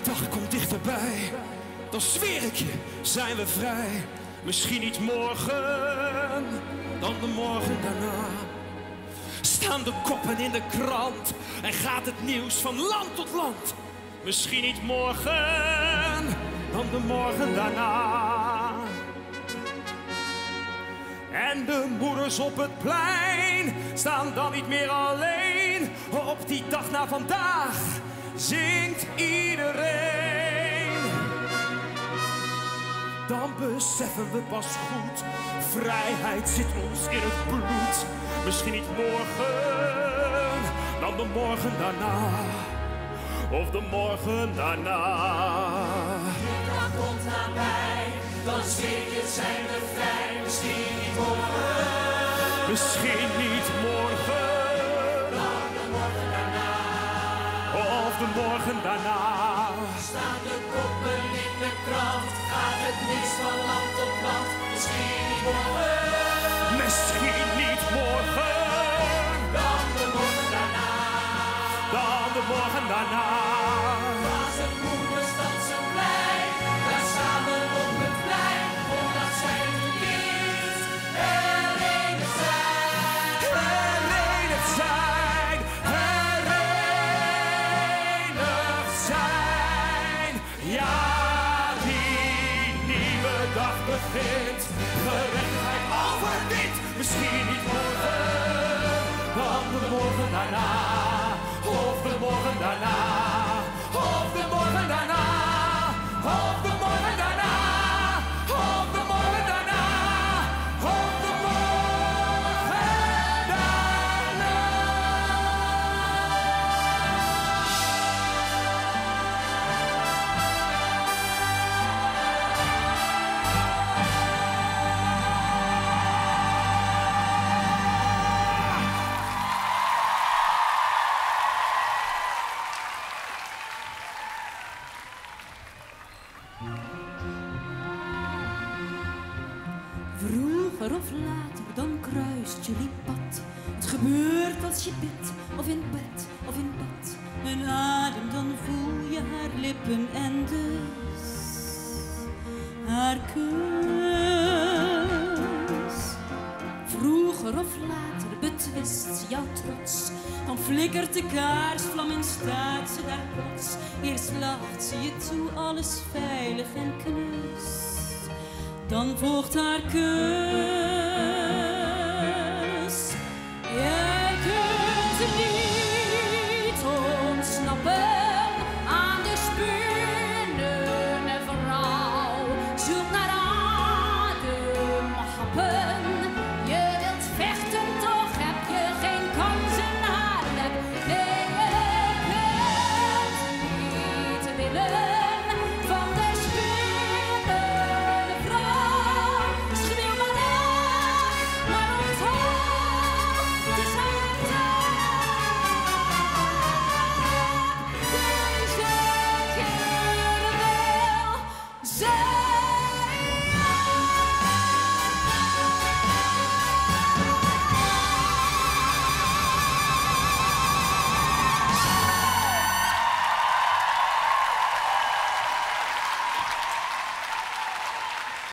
dag komt dichterbij, dan zweer ik je, zijn we vrij. Misschien niet morgen, dan de morgen daarna. Staan de koppen in de krant en gaat het nieuws van land tot land. Misschien niet morgen, dan de morgen daarna. En de moeders op het plein staan dan niet meer alleen. Op die dag na vandaag zingt iedereen. Dan beseffen we pas goed, vrijheid zit ons in het bloed. Misschien niet morgen, dan de morgen daarna. Of de morgen daarna. De dag komt nabij, dan zeker zijn we vrij. Misschien niet morgen. Misschien niet morgen. Dan de morgen daarna. Of de morgen daarna. Staan de koppen in de krant, gaat het nieuws van land tot land. Misschien niet morgen. Misschien niet morgen. Dan de morgen daarna. Dan de morgen daarna. Als het moeders dansen blij, daar samen op het plein, omdat zij hun kind herenigd zijn. Herenigd zijn. Herenigd zijn. Ja, die nieuwe dag begint. Gerechtigheid overwint. Misschien niet morgen, dan de morgen daarna. Of de morgen daarna. Of de morgen daarna. Of de morgen daarna. Of de morgen daarna. Of de morgen daarna. Vroeger of later, dan kruist jullie pad. Het gebeurt als je bidt, of in bed, of in bad. Een adem, dan voel je haar lippen en dus haar kus. Vroeger of later betwist jouw trots. Dan flikkert de kaarsvlam en staat ze daar plots. Eerst lacht ze je toe, alles veilig en knus. Dan volgt haar kus.